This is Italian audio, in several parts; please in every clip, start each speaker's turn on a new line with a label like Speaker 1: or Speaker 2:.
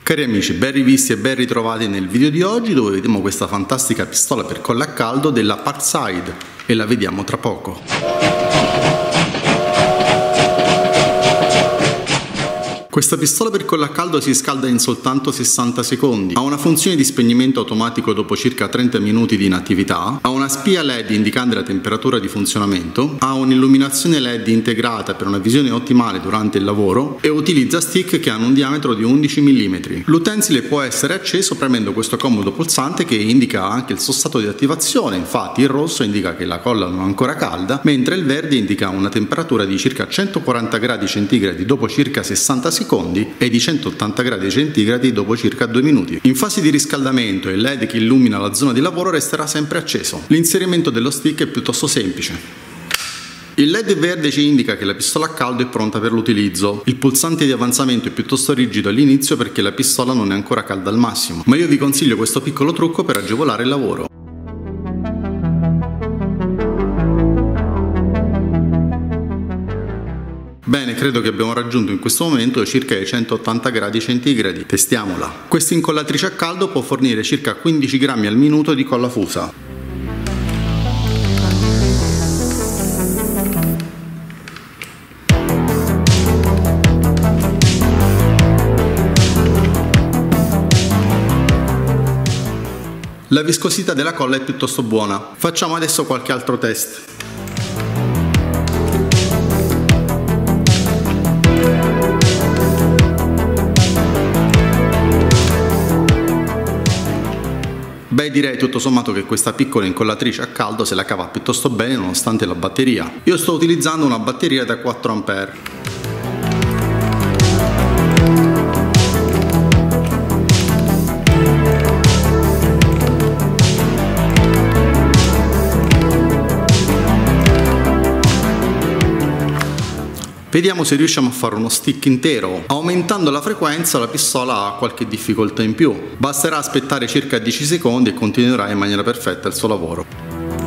Speaker 1: Cari amici, ben rivisti e ben ritrovati nel video di oggi dove vediamo questa fantastica pistola per colla a caldo della Parkside e la vediamo tra poco. Questa pistola per colla a caldo si scalda in soltanto 60 secondi, ha una funzione di spegnimento automatico dopo circa 30 minuti di inattività, ha una spia LED indicante la temperatura di funzionamento, ha un'illuminazione LED integrata per una visione ottimale durante il lavoro e utilizza stick che hanno un diametro di 11 mm. L'utensile può essere acceso premendo questo comodo pulsante che indica anche il suo stato di attivazione, infatti il rosso indica che la colla non è ancora calda, mentre il verde indica una temperatura di circa 140 gradi centigradi dopo circa 60 secondi e di 180 gradi centigradi dopo circa 2 minuti. In fase di riscaldamento il LED che illumina la zona di lavoro resterà sempre acceso. L'inserimento dello stick è piuttosto semplice. Il LED verde ci indica che la pistola a caldo è pronta per l'utilizzo. Il pulsante di avanzamento è piuttosto rigido all'inizio perché la pistola non è ancora calda al massimo, ma io vi consiglio questo piccolo trucco per agevolare il lavoro. Bene, credo che abbiamo raggiunto in questo momento circa i 180 gradi centigradi. Testiamola. Questa incollatrice a caldo può fornire circa 15 grammi al minuto di colla fusa. La viscosità della colla è piuttosto buona. Facciamo adesso qualche altro test. Beh, direi tutto sommato che questa piccola incollatrice a caldo se la cava piuttosto bene nonostante la batteria. Io sto utilizzando una batteria da 4 A. Vediamo se riusciamo a fare uno stick intero. Aumentando la frequenza la pistola ha qualche difficoltà in più. Basterà aspettare circa 10 secondi e continuerà in maniera perfetta il suo lavoro.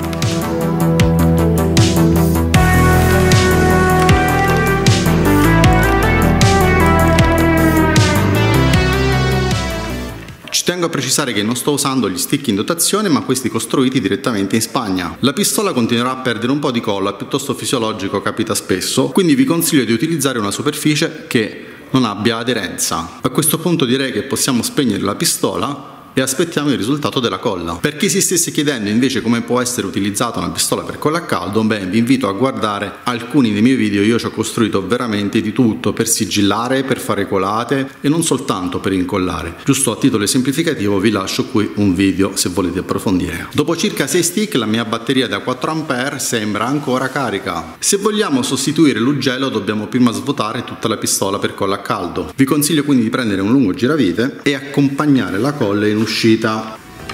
Speaker 1: Tengo a precisare che non sto usando gli stick in dotazione ma questi costruiti direttamente in Spagna. La pistola continuerà a perdere un po' di colla, piuttosto fisiologico, capita spesso, quindi vi consiglio di utilizzare una superficie che non abbia aderenza. A questo punto direi che possiamo spegnere la pistola e aspettiamo il risultato della colla. Per chi si stesse chiedendo invece come può essere utilizzata una pistola per colla a caldo, beh, vi invito a guardare alcuni dei miei video. Io ci ho costruito veramente di tutto per sigillare, per fare colate e non soltanto per incollare. Giusto a titolo esemplificativo vi lascio qui un video se volete approfondire. Dopo circa 6 stick la mia batteria da 4 A sembra ancora carica. Se vogliamo sostituire l'ugello dobbiamo prima svuotare tutta la pistola per colla a caldo. Vi consiglio quindi di prendere un lungo giravite e accompagnare la colla in uscita.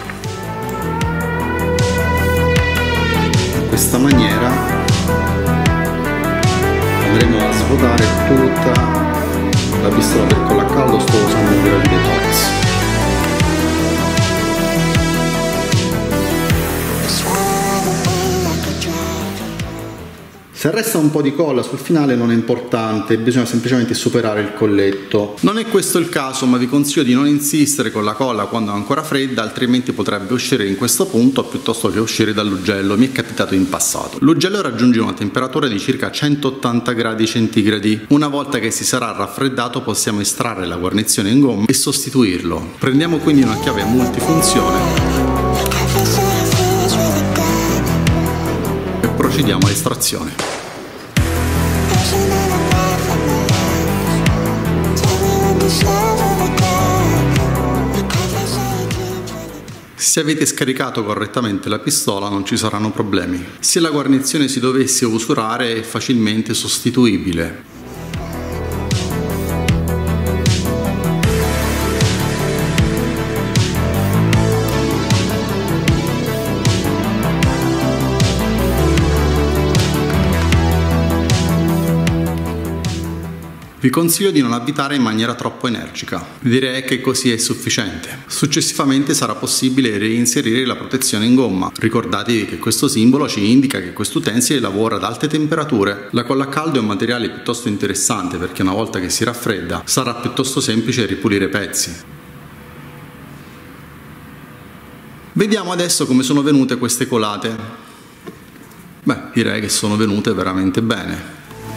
Speaker 1: In questa maniera andremo a svuotare tutta la pistola per colla a caldo. Sto usando un giravite Torx. Se resta un po' di colla sul finale non è importante, bisogna semplicemente superare il colletto. Non è questo il caso, ma vi consiglio di non insistere con la colla quando è ancora fredda, altrimenti potrebbe uscire in questo punto piuttosto che uscire dall'ugello. Mi è capitato in passato. L'ugello raggiunge una temperatura di circa 180 gradi centigradi. Una volta che si sarà raffreddato possiamo estrarre la guarnizione in gomma e sostituirlo. Prendiamo quindi una chiave multifunzione e procediamo all'estrazione. Se avete scaricato correttamente la pistola non ci saranno problemi. Se la guarnizione si dovesse usurare è facilmente sostituibile. Vi consiglio di non avvitare in maniera troppo energica, direi che così è sufficiente. Successivamente sarà possibile reinserire la protezione in gomma. Ricordatevi che questo simbolo ci indica che questo utensile lavora ad alte temperature. La colla a caldo è un materiale piuttosto interessante perché una volta che si raffredda sarà piuttosto semplice ripulire i pezzi. Vediamo adesso come sono venute queste colate. Beh, direi che sono venute veramente bene.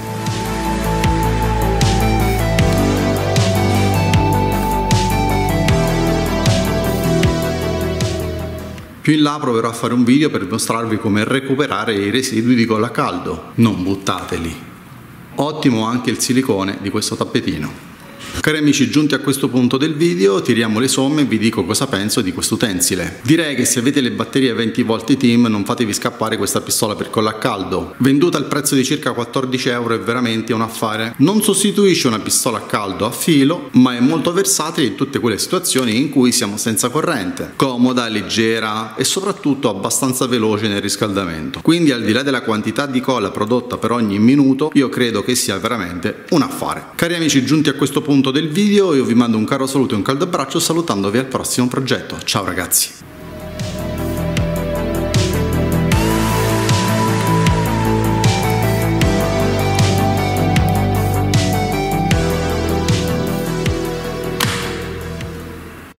Speaker 1: Più in là proverò a fare un video per mostrarvi come recuperare i residui di colla a caldo. Non buttateli. Ottimo anche il silicone di questo tappetino. Cari amici, giunti a questo punto del video, tiriamo le somme e vi dico cosa penso di questo utensile. Direi che se avete le batterie 20 volt TEAM non fatevi scappare questa pistola per colla a caldo. Venduta al prezzo di circa 14 euro è veramente un affare. Non sostituisce una pistola a caldo a filo, ma è molto versatile in tutte quelle situazioni in cui siamo senza corrente. Comoda, leggera e soprattutto abbastanza veloce nel riscaldamento. Quindi al di là della quantità di colla prodotta per ogni minuto, io credo che sia veramente un affare. Cari amici, giunti a questo punto del video, io vi mando un caro saluto e un caldo abbraccio salutandovi al prossimo progetto. Ciao ragazzi!